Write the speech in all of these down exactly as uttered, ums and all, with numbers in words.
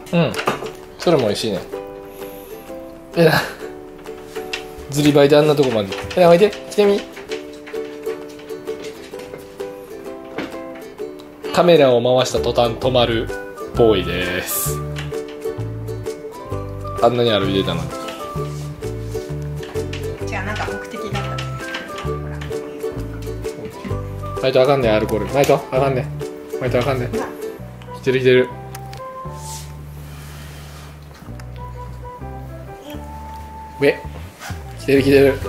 うん、それも美味しいね。えらずりばいであんなとこまで。えらおいで、来てみ。カメラを回した途端止まるボーイです。あんなに歩いてたのに。 じゃあなんか目的があった。 マイトあかんね、アルコール。マイトあかんね。マイトあかんね。来てる来てる。上。来てる来てる。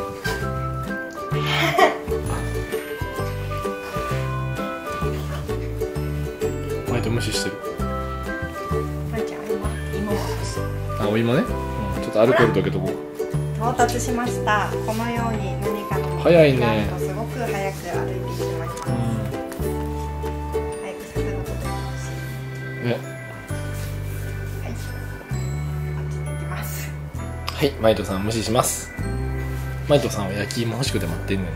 マイト無視してる。 マイちゃん今芋を欲しい。 あ、お芋ね。うん、ちょっとアルコール溶けとこう。 到達しました。このように何かの早いね。 すごく早く歩いていきました。 うん。 早く速度とってほしい。 ね。 はい。あっちに行きます。 はい、マイトさん無視します。マイトさんは焼き芋欲しくて待ってんねんな。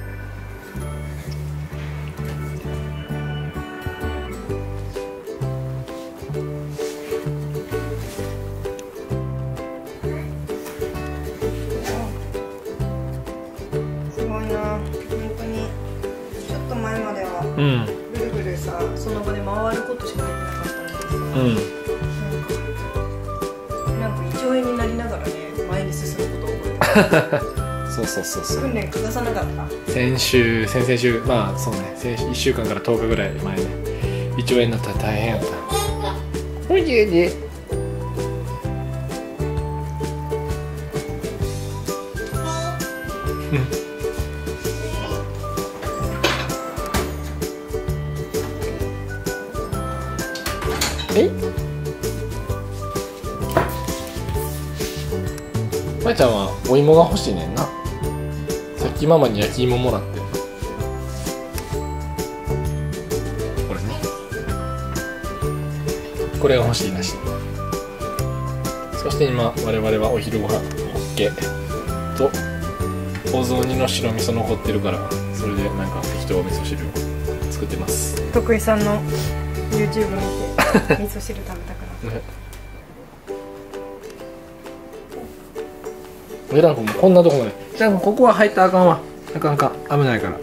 すごいな。本当にちょっと前まではうん。 ぐるぐるさ、その場で回ることしかできなかったんですけど、 うん。 なんか、なんか胃腸炎になりながらね、前に進むことを覚えてそうそうそうそう。 訓練欠かさなかった。 先週、先々週、まあそうね、先週いっしゅうかんからとおかぐらい前ね、胃腸炎になったら大変やった。おいでで。え？まいちゃんはお芋が欲しいねんな。さっきママに焼き芋もらって。これね。これが欲しいらしい。そして今我々はお昼ご飯ホッケとお雑煮の白味噌残ってるから、それでなんか適当味噌汁を作ってます。 徳井さんの YouTube 見て味噌汁食べたくなった。 えらんこもこんなとこまで。えらんこここは入ったらあかんわ。あかんあかん、危ないから。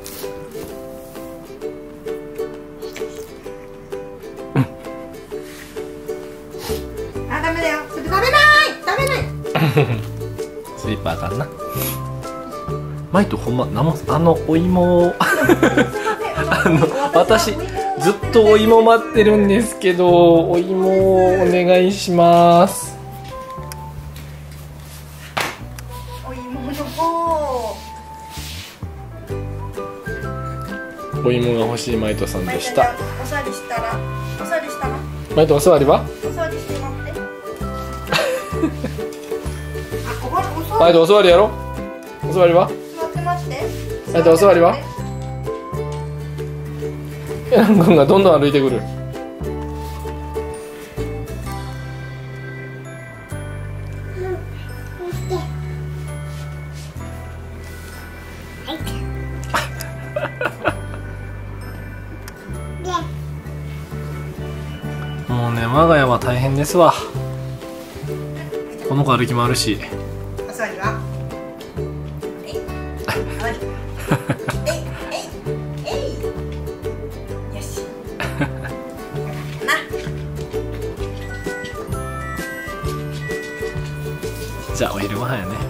あ、ダメだよ。それ食べない。食べない。 スリッパあかんな。マイトほんまなもあのお芋をあの私ずっとお芋待ってるんですけど、お芋をお願いします。 お芋の方。 お芋が欲しいマイトさんでした。 おさりしたら、おさりしたら。 マイトお座りは？ おさりして待って。あ、おわお座マイトお座りやろ？お座りは？ 待って待って。 マイトお座りは？エラン君がどんどん歩いてくる。もうね、我が家は大変ですわ。この子歩き回るし。 お座りは？えい。お座り。えいえいえい。よし。な。 じゃあお昼ご飯やね。